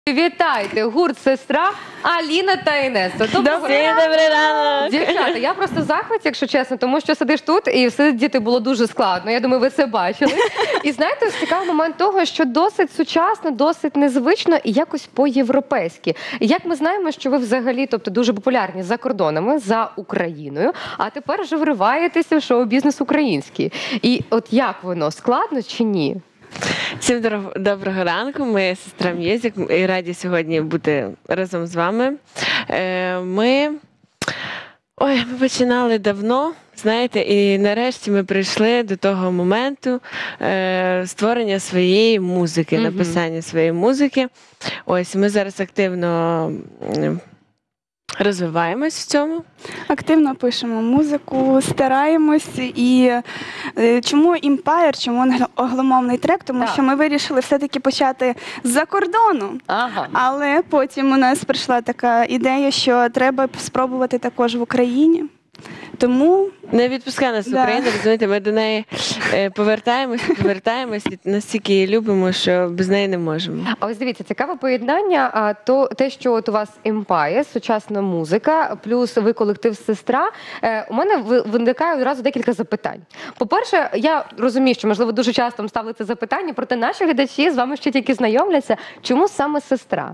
Вітайте, гурт «Сестра» Аліна та Інеса. Добрий ранок! Дівчата, я просто в захваті, якщо чесно, тому що сидиш тут і сидіти було дуже складно. Я думаю, ви це бачили. І знаєте, цікавий момент того, що досить сучасно, досить незвично і якось по-європейськи. Як ми знаємо, що ви взагалі, тобто дуже популярні за кордонами, за Україною, а тепер вже вриваєтеся в шоу-бізнес український. І от як воно, складно чи ні? Всім доброго ранку, ми «Сестра М'юзик» і раді сьогодні бути разом з вами. Ми починали давно, знаєте, і нарешті ми прийшли до того моменту створення своєї музики, написання своєї музики. Ось, ми зараз активно розвиваємось в цьому. Активно пишемо музику, стараємось. І чому Empire, чому англомовний трек? Тому що ми вирішили все-таки почати з-за кордону. Але потім у нас прийшла така ідея, що треба спробувати також в Україні. Тому не відпускає нас Україна, розумієте, ми до неї повертаємось і настільки її любимо, що без неї не можемо. А ось дивіться, цікаве поєднання, те, що от у вас Empire, сучасна музика, плюс ви колектив «Сестра». У мене виникає одразу декілька запитань. По-перше, я розумію, що, можливо, дуже часто вам ставили це запитання, проте наші глядачі з вами ще тільки знайомляться. Чому саме «Сестра»?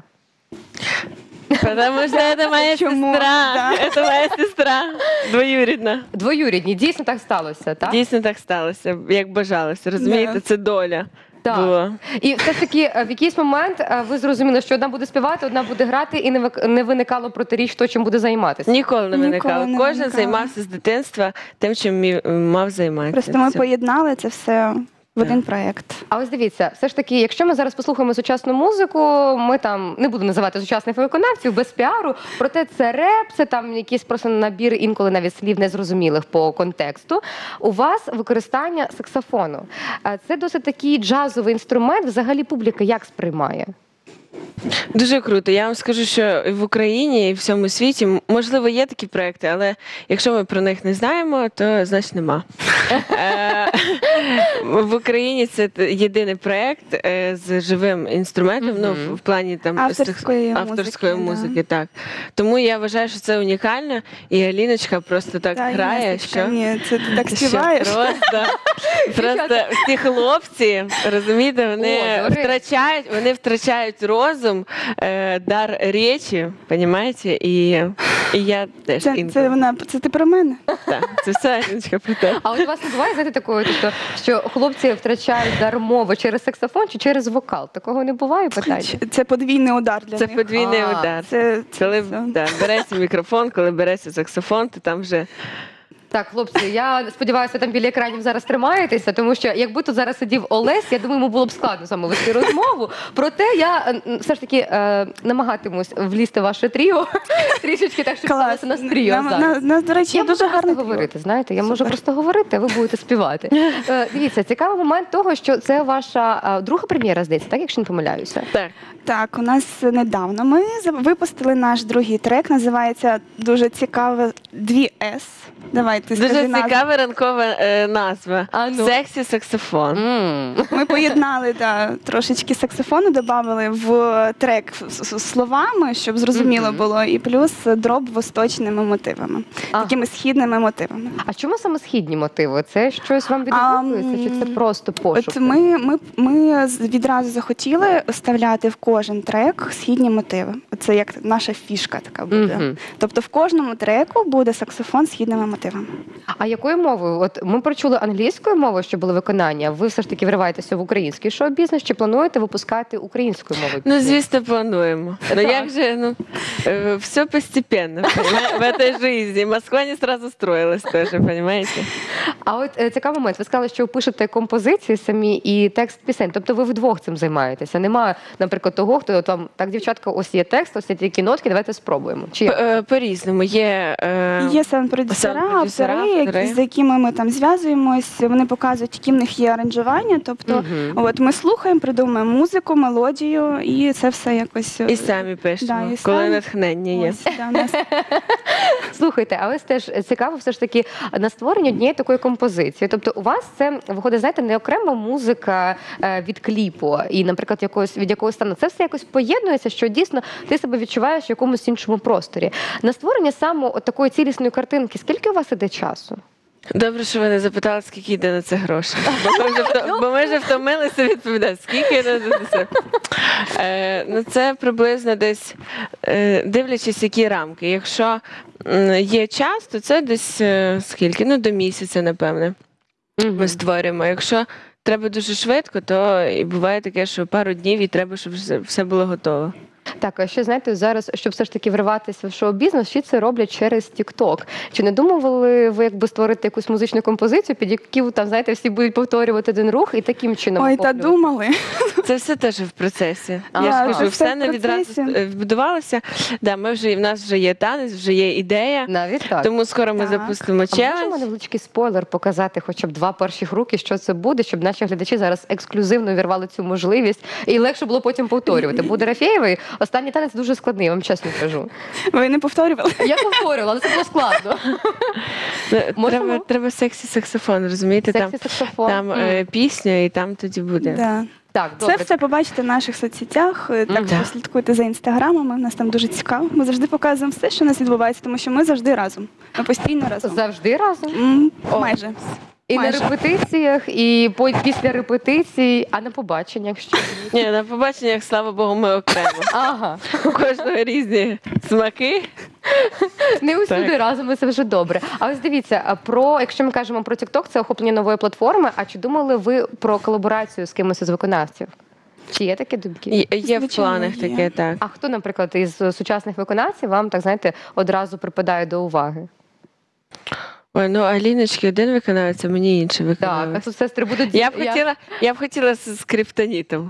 Потому что это моя сестра. Это моя сестра. Двоюрідна. Двоюрідні. Дійсно так сталося, так? Дійсно так сталося, як бажалося. Розумієте, це доля. Так. І все ж таки, в якийсь момент ви зрозуміли, що одна буде співати, одна буде грати, і не виникало протиріч, хто чим буде займатися? Ніколи не виникало. Кожен займався з дитинства тим, чим мав займатися. Просто ми поєднали це все в один проєкт. А ось дивіться, все ж таки, якщо ми зараз послухаємо сучасну музику, ми там, не буду називати сучасних виконавців, без піару, проте це реп, це там якийсь просто набір інколи навіть слів незрозумілих по контексту. У вас використання саксофону. Це досить такий джазовий інструмент, взагалі публіка як сприймає? Дуже круто. Я вам скажу, що і в Україні, і в всьому світі, можливо, є такі проекти, але якщо ми про них не знаємо, то значить нема. В Україні це єдиний проект з живим інструментом, ну, в плані там авторської музики, так. Тому я вважаю, що це унікально, і Аліночка просто так грає, що... Ні, це ти так співаєш. Просто ці хлопці, розумієте, вони втрачають розум, дар речі, розумієте, і я теж інколи. Це ти про мене? Так, це все Аліночка про те. А от у вас не буває, знаєте, такого, що хлопці втрачають дар мови через саксофон чи через вокал? Такого не буває питання? Це подвійний удар для них. Це подвійний удар. Коли береться мікрофон, коли береться саксофон, то там вже... Так, хлопці, я сподіваюся, там біля екранів зараз тримаєтеся, тому що якби тут зараз сидів Олесь, я думаю, йому було б складно з вами вести розмову. Проте я все ж таки намагатимусь влізти в ваше тріо, трішечки так, щоб сталося на тріо. Нас, до речі, дуже гарно говорити, знаєте, я можу просто говорити, а ви будете співати. Дивіться, цікавий момент того, що це ваша друга прем'єра, здається, так, якщо не помиляюся? Так. Так, у нас недавно ми випустили наш другий трек, називається дуже цікаво «2С». Давай, ти скажи назву. Дуже цікава ранкова назва. «Сексі саксофон». Ми поєднали трошечки саксофону, додали в трек словами, щоб зрозуміло було, і плюс дроб восточними мотивами, такими східними мотивами. А чому саме східні мотиви? Це щось вам відгукується, чи це просто пошук? От ми відразу захотіли вставляти в кожен трек східні мотиви. Це як наша фішка така буде. Тобто в кожному треку буде саксофон з східними мотивами. А якою мовою? От ми почули англійською мовою, що було виконання. Ви все ж таки вриваєтеся в український шоу-бізнес, чи плануєте випускати українською мовою? Ну, звісно, плануємо. Ну, як же, все постепенно, в этой жизни. Москва не сразу строилась тоже, понимаете? А от цікавий момент. Ви сказали, що ви пишете композиції самі і текст пісень. Тобто ви вдвох цим займаєтеся? Немає, наприклад, того, хто там, так, дівчатка, ось є текст, текст, ось такі нотки, давайте спробуємо. По-різному. Є саунд-продюсера, автори, з якими ми там зв'язуємось, вони показують, які в них є аранжування, тобто от ми слухаємо, придумуємо музику, мелодію, і це все якось... І самі пишемо, коли натхнення є. Слухайте, а ось теж цікаво все ж таки на створення однієї такої композиції. Тобто у вас це виходить, знаєте, не окрема музика від кліпу і, наприклад, від якогось стану. Це все якось поєднується, що дійсно ти себе відчуваєш в якомусь іншому просторі. На створення саме от такої цілісної картинки, скільки у вас іде часу? Добре, що ви не запитали, скільки йде на це грошей. Бо ми вже втомилися відповідати, скільки йде на це. Це приблизно десь, дивлячись, які рамки. Якщо є час, то це десь скільки? До місяця, напевне, ми створюємо. Якщо треба дуже швидко, то і буває таке, що пару днів і треба, щоб все було готово. Так, а ще, знаєте, зараз, щоб все ж таки вриватися в шоу-бізнес, всі це роблять через TikTok. Чи не думали ви, якби створити якусь музичну композицію, під яку, там, знаєте, всі будуть повторювати один рух і таким чином охоплювати? Ой, та думали. Це все теж в процесі. Я ж кажу, все не відразу відбудувалося. В нас вже є танець, вже є ідея. Навіть так. Тому скоро ми запустимо челендж. А можемо невеличкий спойлер показати хоча б 2 перших руки, що це буде, щоб наші глядачі зараз ексклюзивно вірвали цю можливість і легше було потім повторювати. Буде Рафєєвий. Останній танець дуже складний, я вам чесно кажу. Ви не повторювали? Я повторювала, але це було складно. Треба сексі-саксофон, розумієте? Сексі-саксофон. Там пісня, і там тоді буде. Да. Так, це все побачите в наших соцсетях, також слідкуйте за інстаграмами, у нас там дуже цікаво. Ми завжди показуємо все, що у нас відбувається, тому що ми завжди разом. Ми постійно разом. Завжди разом? Майже. І на репетиціях, і після репетицій, а на побаченнях що? Ні, на побаченнях, слава Богу, ми окремо. Ага. У кожного різні смаки. Не усюди разом, і це вже добре. А ось дивіться, якщо ми кажемо про TikTok, це охоплення нової платформи, а чи думали ви про колаборацію з кимось із виконавців? Чи є такі думки? Є в планах таке, так. А хто, наприклад, із сучасних виконавців вам, так знаєте, одразу припадає до уваги? Ой, Аліночки один виконавець, а мені інший виконавець. Так, а тут сестри будуть... Я б хотіла з Скриптонітом.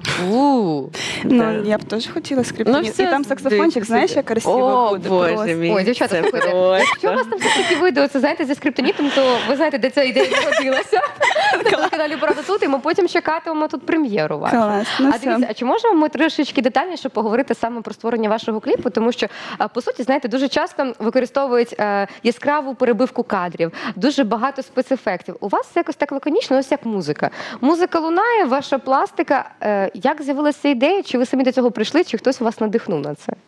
Я б теж хотіла Скриптоніт. І там саксофончик, знаєш, як красиво буде. О, Боже мій. Ой, дівчата, слухайте, якщо у вас там все такі відео, це, знаєте, зі Скриптонітом, то ви знаєте, де ця ідея народилася. На телеканалі «Правда тут», і ми потім чекатимемо тут прем'єру вашу. А дивіться, а чи можемо ми трішечки детальніше поговорити саме про створення вашого кліпу? Тому що, по суті, знаєте, дуже часто використовують яскраву перебивку кадрів, дуже багато спецефектів. У вас якось так лаконічно, ось як музика. Музика лунає, ваша пластика. Як з'явилася ідея? Чи ви самі до цього прийшли, чи хтось вас надихнув на це?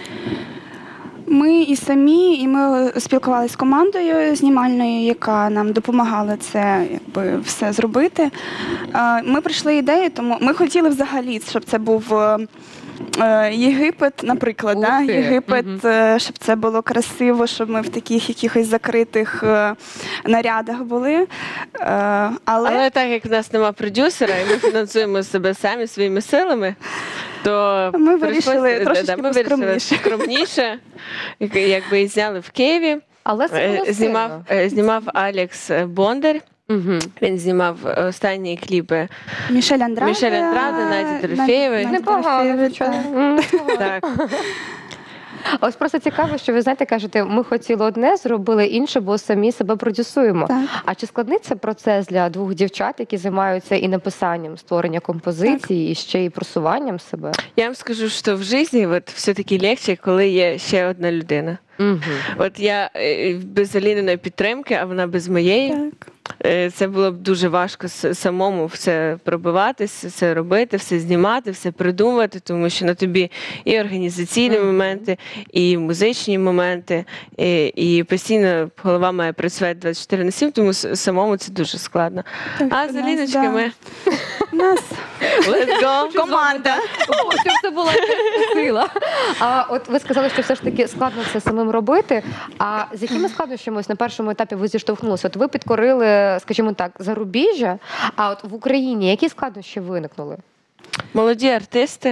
Ми і самі, і ми спілкувалися з командою знімальною, яка нам допомагала це все зробити. Ми прийшли ідею, тому ми хотіли взагалі, щоб це був Єгипет, наприклад, Єгипет, щоб це було красиво, щоб ми в таких якихось закритих нарядах були. Але так як в нас нема продюсера, і ми фінансуємо себе самі своїми силами, то ми вирішили трошечки скромніше, якби і зняли в Києві. Але це знімав Алекс Бондар. Він знімав останні кліпи Мішель Андраде, Наді Дорофєєвої. Непогано. Так. Ось просто цікаво, що ви знаєте, кажете, ми хотіли одне, зробили інше, бо самі себе продюсуємо. Так. А чи складний це процес для 2 дівчат, які займаються і написанням, створення композиції, і ще і просуванням себе? Я вам скажу, що в житті все-таки легше, коли є ще одна людина. От я без Аліниної підтримки, а вона без моєї. Так. Це було б дуже важко самому все пробиватися, все робити, все знімати, все придумувати, тому що на тобі і організаційні моменти, і музичні моменти, і постійно голова має працювати 24/7, тому самому це дуже складно. А з Аліночкою ми... Let's go! Команда! Щоб це була сила. А от ви сказали, що все ж таки складно це самим робити. А з якими складнощами на першому етапі ви зіштовхнулися? От ви підкорили, скажімо так, зарубіжжя, а от в Україні які складнощі виникнули? Молоді артисти.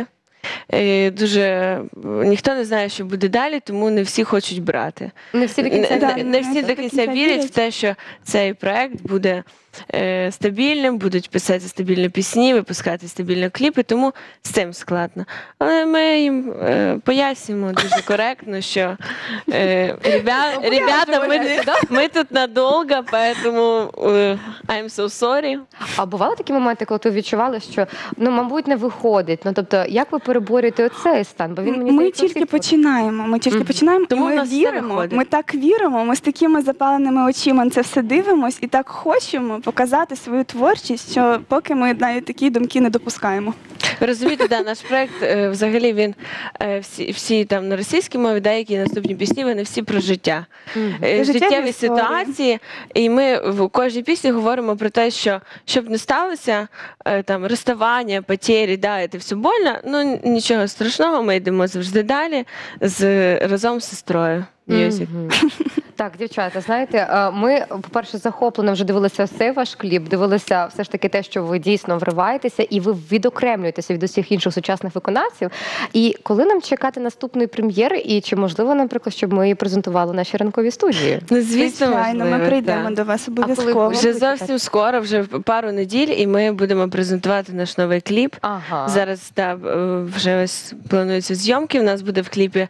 Ніхто не знає, що буде далі, тому не всі хочуть брати. Не всі до кінця вірять в те, що цей проект буде стабільним, будуть писати стабільні пісні, випускати стабільні кліпи, тому з цим складно. Але ми їм пояснюємо дуже коректно, що ребята, ми тут надовго, поэтому I'm so sorry. А бували такі моменти, коли ти відчувала, що, мабуть, не виходить? Тобто, як ви переборюєте оцей стан? Бо він, ми тільки починаємо, тому ми віримо, ми так віримо, ми з такими запаленими очима на це все дивимось і так хочемо показати свою творчість, що поки ми навіть такі думки не допускаємо. Ви розумієте, наш проект, взагалі, він всі там на російській мові, деякі наступні пісні, вони всі про життя. Життєві ситуації. І ми в кожній пісні говоримо про те, що щоб не сталося, там, розставання, потері, це все больно, нічого страшного, ми йдемо завжди далі разом з сестрою. Так, дівчата, знаєте, ми, по-перше, захоплено вже дивилися цей ваш кліп, дивилися все ж таки те, що ви дійсно вриваєтеся і ви відокремлюєтеся від усіх інших сучасних виконавців. І коли нам чекати наступної прем'єри, і чи можливо, наприклад, щоб ми її презентували в нашій ранковій студії? Звичайно, ми прийдемо до вас обов'язково. Вже зовсім скоро, вже пару неділь, і ми будемо презентувати наш новий кліп. Зараз вже ось плануються зйомки, у нас буде в кліпі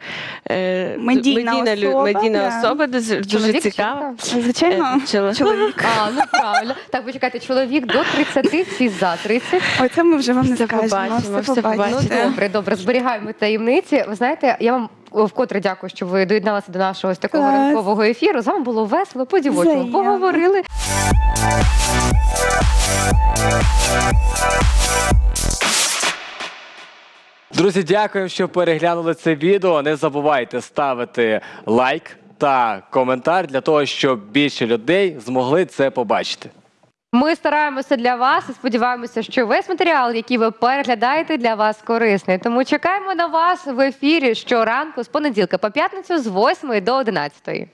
медійна особа, дуже цікаво. Звичайно, чоловік. Правильно. Так, почекайте, чоловік до 30, всі за 30. Оце ми вже вам не скажемо. Все побачимо. Добре, зберігаємо таємниці. Ви знаєте, я вам вкотре дякую, що ви доєдналися до нашого ось такого ранкового ефіру. З вами було весело, по-дівочому поговорили. Друзі, дякую, що переглянули це відео. Не забувайте ставити лайк та коментар для того, щоб більше людей змогли це побачити. Ми стараємося для вас і сподіваємося, що весь матеріал, який ви переглядаєте, для вас корисний. Тому чекаємо на вас в ефірі щоранку з понеділка по п'ятницю з 8 до 11.